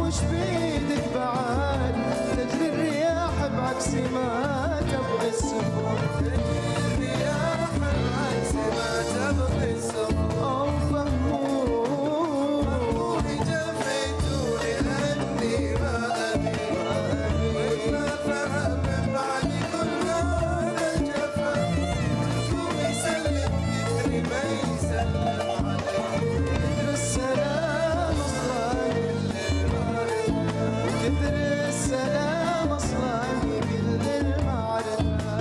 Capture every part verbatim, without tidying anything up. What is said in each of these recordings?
وش بيدك بعد تجري الرياح بعكس ما تبغي السفر، تجري الرياح بعكس ما تبغي السفر. أو فهموني جفيتوني أني ما أبي، وما فهم من بعد كل هذا الجفا، قوم يسلم كثري ما يسلم عليك. كثر السلام أصلاً كثر السلام أصلاً يقل المعرفة.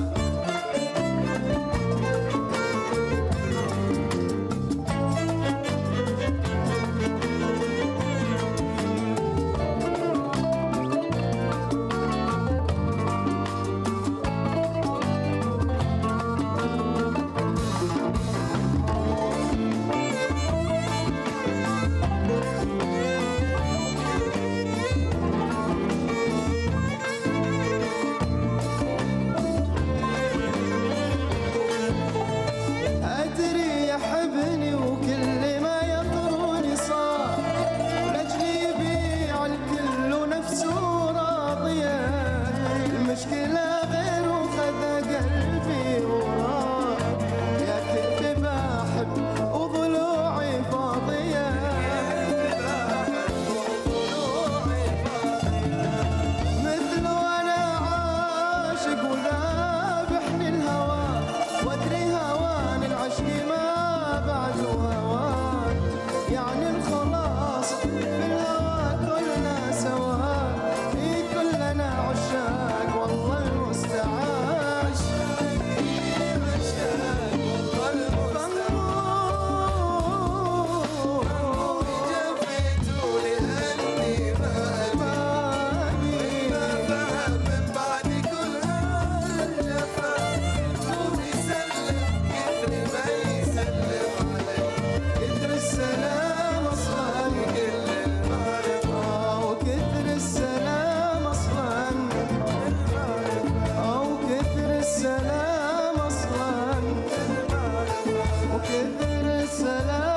أدري يحبني وكل ما يطروني صار، لأجلي يبيع الكل ونفسه راضية. المشكلة غير وخذ قلبي وراه، يا كذب أحب وضلوعي فاضية، مثله أنا عاشق وذابحني الهوى، وأدري هوان العشق ما بعده هوان، يعني الخلاص في الهوى كلنا سوا، في كلنا عشاق والله المستعان. فهموني جفيتوني أني ما أبي، وما فهم من بعد كل هذا الجفا، قوم يسلم كثري ما يسلم عليك. كثر السلام أصلاً يقل المعرفة، وكثر السلام أصلاً أو كثر السلام أصلاً وكثر السلام